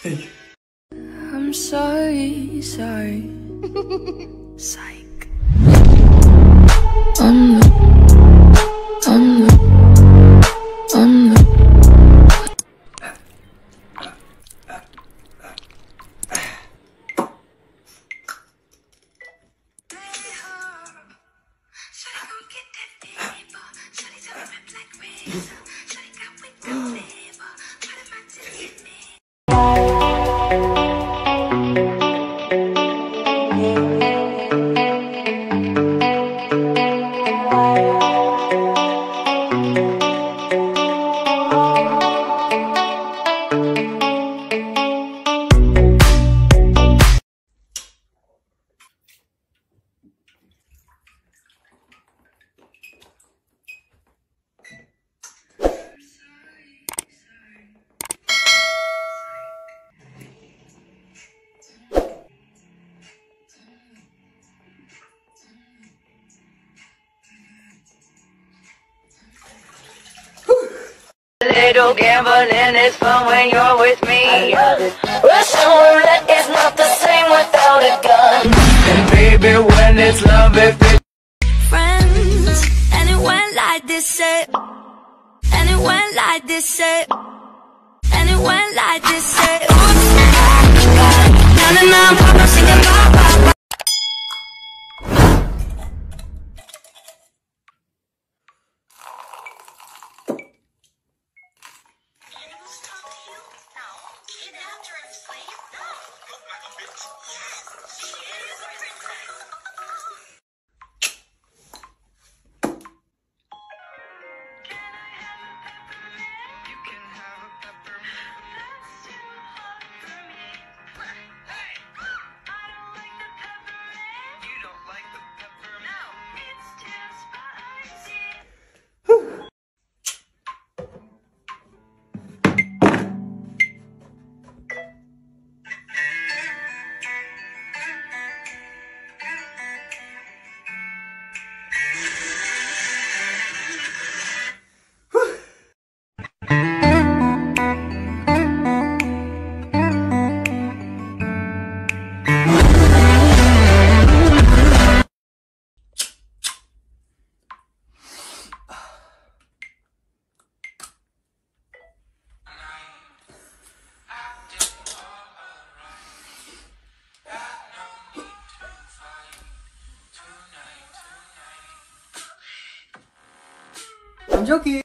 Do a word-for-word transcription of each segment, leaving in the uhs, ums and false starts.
I'm sorry, sorry. Psych. I'm the, I'm the, I'm the. Little gambling is fun when you're with me. Russian roulette is not the same without a gun. And baby, when it's love, if it friends, and it went like this, say, and it went like this, say, and it went like this, say, oops, na na na, pop, I'm singing bye bye bye. I'm joking.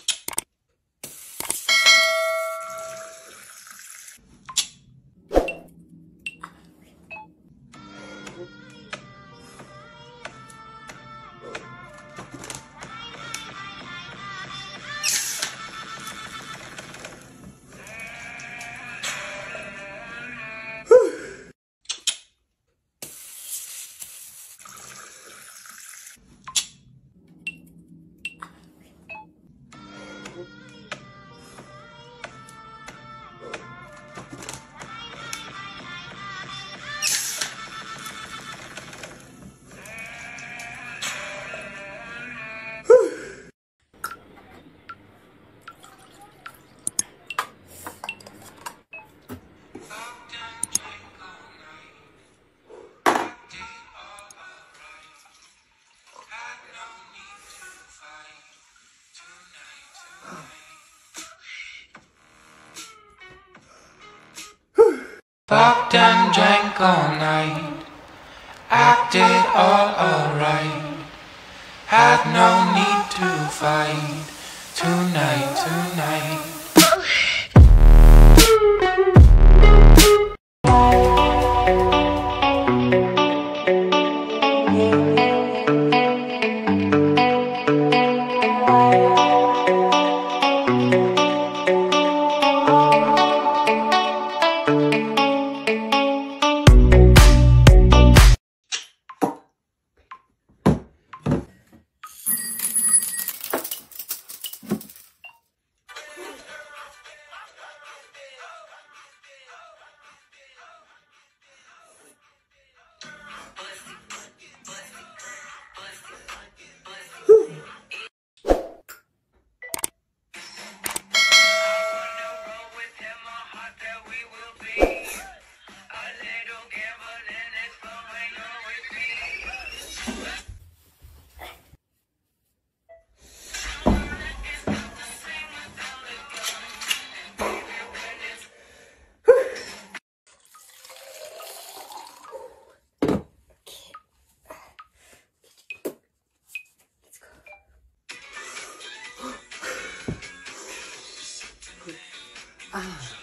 fucked and drank all night, acted all alright, had no need to fight tonight, tonight. Ah.